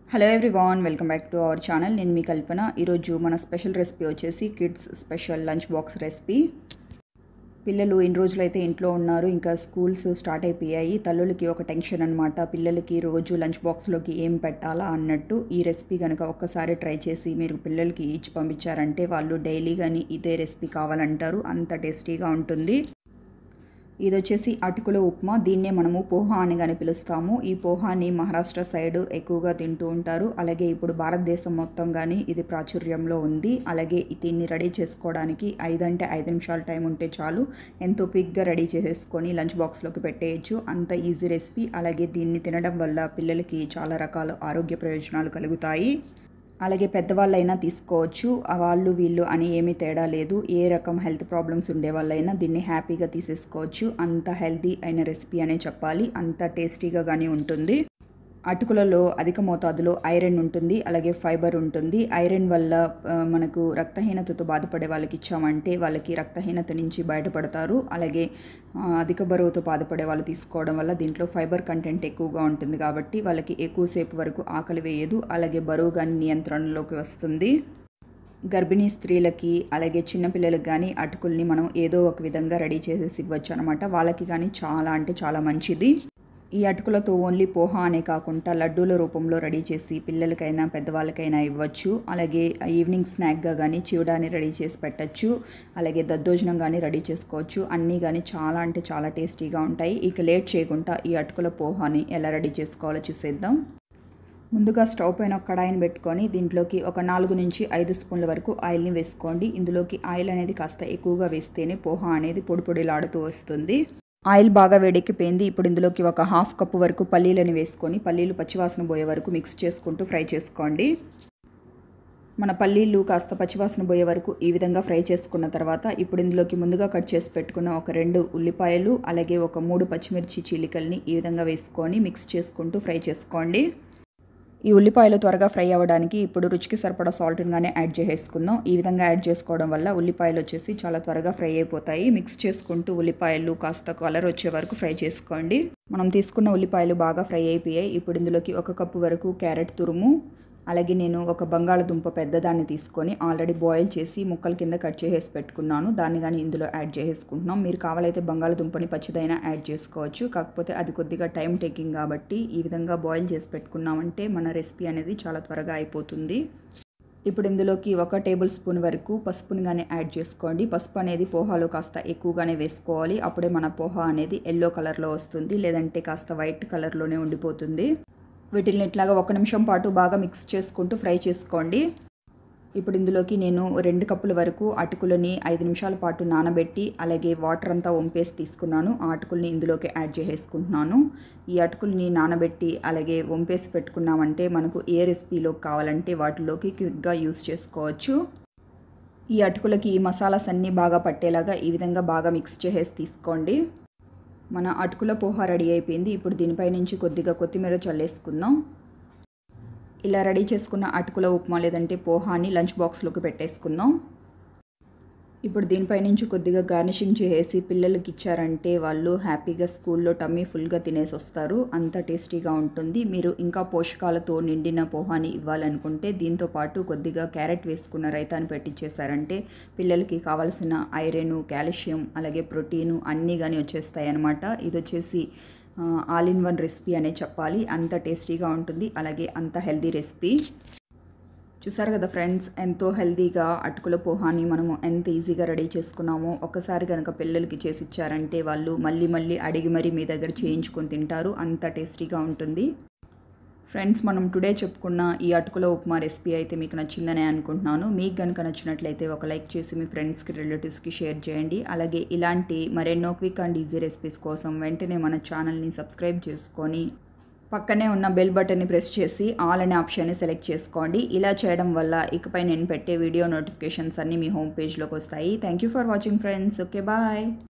Hello everyone, welcome back to our channel. నేను మీ కల్పన. ఈరోజు మన స్పెషల్ రెసిపీ వచ్చేసి kids special lunch box recipe. పిల్లలు ఇన్ని రోజులైతే ఇంట్లో ఉన్నారు, ఇంకా స్కూల్స్ స్టార్ట్ అయిపోయాయి. తల్లులకి ఒక టెన్షన్ అనమాట, పిల్లలకి రోజు లంచ్ బాక్స్లోకి ఏం పెట్టాలా అన్నట్టు. ఈ రెసిపీ కనుక ఒక్కసారి ట్రై చేసి మీరు పిల్లలకి ఇచ్చి పంపించారంటే వాళ్ళు డైలీ కానీ ఇదే రెసిపీ కావాలంటారు, అంత టేస్టీగా ఉంటుంది. ఇది వచ్చేసి అటుకుల ఉప్మా. దీన్నే మనము పోహా అని కానీ పిలుస్తాము. ఈ పోహాని మహారాష్ట్ర సైడ్ ఎక్కువగా తింటూ ఉంటారు. అలాగే ఇప్పుడు భారతదేశం మొత్తం కానీ ఇది ప్రాచుర్యంలో ఉంది. అలాగే దీన్ని రెడీ చేసుకోవడానికి 5 నిమిషాలు టైం ఉంటే చాలు, ఎంతో క్విక్గా రెడీ చేసేసుకొని లంచ్ బాక్స్లోకి పెట్టేయచ్చు. అంత ఈజీ రెసిపీ. అలాగే దీన్ని తినడం వల్ల పిల్లలకి చాలా రకాల ఆరోగ్య ప్రయోజనాలు కలుగుతాయి. అలాగే పెద్దవాళ్ళైనా తీసుకోవచ్చు, వాళ్ళు వీళ్ళు అని ఏమీ తేడా లేదు. ఏ రకం హెల్త్ ప్రాబ్లమ్స్ ఉండే వాళ్ళైనా దీన్ని హ్యాపీగా తీసేసుకోవచ్చు. అంత హెల్తీ అయిన రెసిపీ అనే చెప్పాలి, అంత టేస్టీగా కానీ ఉంటుంది. అటుకులలో అధిక మోతాదులో ఐరన్ ఉంటుంది, అలాగే ఫైబర్ ఉంటుంది. ఐరన్ వల్ల మనకు రక్తహీనతతో బాధపడే వాళ్ళకి ఇచ్చామంటే వాళ్ళకి రక్తహీనత నుంచి బయటపడతారు. అలాగే అధిక బరువుతో బాధపడే వాళ్ళు తీసుకోవడం వల్ల దీంట్లో ఫైబర్ కంటెంట్ ఎక్కువగా ఉంటుంది కాబట్టి వాళ్ళకి ఎక్కువసేపు వరకు ఆకలి వేయదు. అలాగే బరువు కానీ నియంత్రణలోకి వస్తుంది. గర్భిణీ స్త్రీలకి అలాగే చిన్నపిల్లలకు కానీ అటుకుల్ని మనం ఏదో ఒక విధంగా రెడీ చేసేసి ఇవ్వచ్చు అనమాట. వాళ్ళకి కానీ చాలా అంటే చాలా మంచిది. ఈ అటుకులతో ఓన్లీ పోహా అనే కాకుండా లడ్డూల రూపంలో రెడీ చేసి పిల్లలకైనా పెద్దవాళ్ళకైనా ఇవ్వచ్చు. అలాగే ఈవినింగ్ స్నాక్గా కానీ చివడాని రెడీ చేసి పెట్టచ్చు. అలాగే దద్దోజనం కానీ రెడీ చేసుకోవచ్చు. అన్నీ కానీ చాలా అంటే చాలా టేస్టీగా ఉంటాయి. ఇక లేట్ చేయకుండా ఈ అటుకుల పోహాని ఎలా రెడీ చేసుకోవాలో చూసేద్దాం. ముందుగా స్టవ్ పైన ఒక కడాయిని పెట్టుకొని దీంట్లోకి ఒక 4 నుంచి 5 స్పూన్ల వరకు ఆయిల్ని వేసుకోండి. ఇందులోకి ఆయిల్ అనేది కాస్త ఎక్కువగా వేస్తేనే పోహా అనేది పొడి పొడిలాడుతూ వస్తుంది. ఆయిల్ బాగా వేడెక్కిపోయింది. ఇప్పుడు ఇందులోకి ఒక 1/2 కప్పు వరకు పల్లీలని వేసుకొని పల్లీలు పచ్చివాసన పోయే వరకు మిక్స్ చేసుకుంటూ ఫ్రై చేసుకోండి. మన పల్లీలు కాస్త పచ్చివాసన పోయే వరకు ఈ విధంగా ఫ్రై చేసుకున్న తర్వాత ఇప్పుడు ఇందులోకి ముందుగా కట్ చేసి పెట్టుకున్న ఒక 2 ఉల్లిపాయలు అలాగే ఒక 3 పచ్చిమిర్చి చీలికల్ని ఈ విధంగా వేసుకొని మిక్స్ చేసుకుంటూ ఫ్రై చేసుకోండి. ఈ ఉల్లిపాయలు త్వరగా ఫ్రై అవ్వడానికి ఇప్పుడు రుచికి సరిపడా సాల్ట్ని కానీ యాడ్ చేసేసుకుందాం. ఈ విధంగా యాడ్ చేసుకోవడం వల్ల ఉల్లిపాయలు వచ్చేసి చాలా త్వరగా ఫ్రై అయిపోతాయి. మిక్స్ చేసుకుంటూ ఉల్లిపాయలు కాస్త కలర్ వచ్చే వరకు ఫ్రై చేసుకోండి. మనం తీసుకున్న ఉల్లిపాయలు బాగా ఫ్రై అయిపోయాయి. ఇప్పుడు ఇందులోకి 1 కప్పు వరకు క్యారెట్ తురుము, అలాగే నేను ఒక బంగాళదుంప పెద్దదాన్ని తీసుకొని ఆల్రెడీ బాయిల్ చేసి ముక్కల కింద కట్ చేసేసి పెట్టుకున్నాను. దాన్ని కానీ ఇందులో యాడ్ చేసేసుకుంటున్నాం. మీరు కావాలైతే బంగాళదుంపని పచ్చిదైనా యాడ్ చేసుకోవచ్చు, కాకపోతే అది కొద్దిగా టైం టేకింగ్ కాబట్టి ఈ విధంగా బాయిల్ చేసి పెట్టుకున్నామంటే మన రెసిపీ అనేది చాలా త్వరగా అయిపోతుంది. ఇప్పుడు ఇందులోకి 1 టేబుల్ స్పూన్ వరకు పసుపుని కానీ యాడ్ చేసుకోండి. పసుపు అనేది పోహాలో కాస్త ఎక్కువగానే వేసుకోవాలి, అప్పుడే మన పోహా అనేది ఎల్లో కలర్లో వస్తుంది, లేదంటే కాస్త వైట్ కలర్లోనే ఉండిపోతుంది. వీటిని ఇట్లాగా 1 నిమిషం పాటు బాగా మిక్స్ చేసుకుంటూ ఫ్రై చేసుకోండి. ఇప్పుడు ఇందులోకి నేను 2 కప్పుల వరకు అటుకులని 5 నిమిషాల పాటు నానబెట్టి అలాగే వాటర్ అంతా వంపేసి తీసుకున్నాను. ఆ అటుకుల్ని ఇందులోకి యాడ్ చేసేసుకుంటున్నాను. ఈ అటుకుల్ని నానబెట్టి అలాగే వంపేసి పెట్టుకున్నామంటే మనకు ఏ రెసిపీలోకి కావాలంటే వాటిలోకి క్విక్గా యూస్ చేసుకోవచ్చు. ఈ అటుకులకి ఈ మసాలాస్ అన్నీ బాగా పట్టేలాగా ఈ విధంగా బాగా మిక్స్ చేసేసి తీసుకోండి. మన అటుకుల పోహా రెడీ అయిపోయింది. ఇప్పుడు దీనిపై నుంచి కొద్దిగా కొత్తిమీర చల్లేసుకుందాం. ఇలా రెడీ చేసుకున్న అటుకుల ఉప్మా లేదంటే పోహాని లంచ్ బాక్స్లోకి పెట్టేసుకుందాం. ఇప్పుడు దీనిపై నుంచి కొద్దిగా గార్నిషింగ్ చేసి పిల్లలకి ఇచ్చారంటే వాళ్ళు హ్యాపీగా స్కూల్లో టమ్మీ ఫుల్గా తినేసి వస్తారు, అంత టేస్టీగా ఉంటుంది. మీరు ఇంకా పోషకాలతో నిండిన పోహాని ఇవ్వాలనుకుంటే దీంతో పాటు కొద్దిగా క్యారెట్ వేసుకున్న రైతాన్ని పెట్టించేశారంటే పిల్లలకి కావాల్సిన ఐరన్, కాల్షియం అలాగే ప్రోటీను అన్నీ కానీ వచ్చేస్తాయి అన్నమాట. ఇది వచ్చేసి ఆల్ ఇన్ వన్ రెసిపీ అనే చెప్పాలి, అంత టేస్టీగా ఉంటుంది, అలాగే అంత హెల్దీ రెసిపీ. చూసారు కదా ఫ్రెండ్స్, ఎంతో హెల్తీగా అటుకుల పోహాని మనము ఎంత ఈజీగా రెడీ చేసుకున్నామో. ఒకసారి కనుక పిల్లలకి చేసి ఇచ్చారంటే వాళ్ళు మళ్ళీ మళ్ళీ అడిగి మరీ మీ దగ్గర చేయించుకొని తింటారు, అంత టేస్టీగా ఉంటుంది. ఫ్రెండ్స్, మనం టుడే చెప్పుకున్న ఈ అటుకుల ఉప్మా రెసిపీ అయితే మీకు నచ్చిందనే అనుకుంటున్నాను. మీకు కనుక నచ్చినట్లయితే ఒక లైక్ చేసి మీ ఫ్రెండ్స్కి రిలేటివ్స్కి షేర్ చేయండి. అలాగే ఇలాంటి మరెన్నో క్విక్ అండ్ ఈజీ రెసిపీస్ కోసం వెంటనే మన ఛానల్ని సబ్స్క్రైబ్ చేసుకొని పక్కనే ఉన్న బెల్ బటన్ని ప్రెస్ చేసి ఆల్ అనే ఆప్షన్ని సెలెక్ట్ చేసుకోండి. ఇలా చేయడం వల్ల ఇకపై నేను పెట్టే వీడియో నోటిఫికేషన్స్ అన్నీ మీ హోమ్ పేజ్లోకి వస్తాయి. Thank you for watching friends. Okay, bye.